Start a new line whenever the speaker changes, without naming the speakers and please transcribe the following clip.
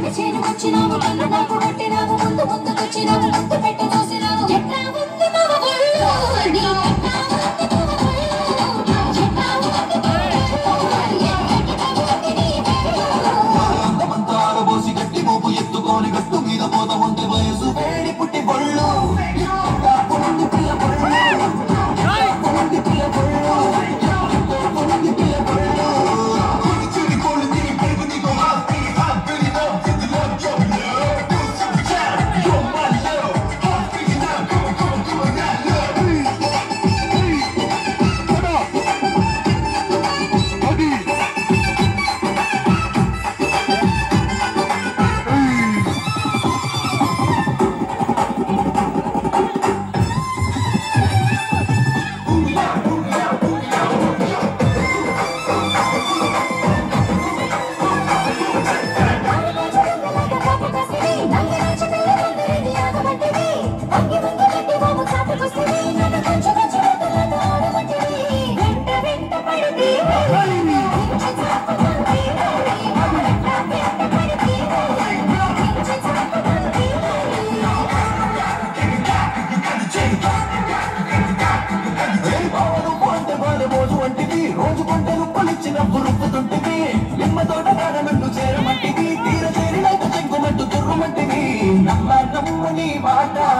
చేను వచ్చినావు కన్ను నాకు కొట్టినావు ముందు ముందుకొచ్చినావు ముద్దు పెట్టి చూసినావు ఎట్లా ఉంది మా ఒళ్ళు నీ ఎత్తుకొని గట్టు మీద పోత ఉంటే వయసు వేడి పుట్టి బళ్ళు రోజు కొంటలు పలిచిన బురుపుతుంటివి నిమ్మ తోట నన్ను చేరమంటివి తీర చేరినైతే చెంగుమంటూ తుర్రుమంటివి నమ్మ నమ్ము నీ మాట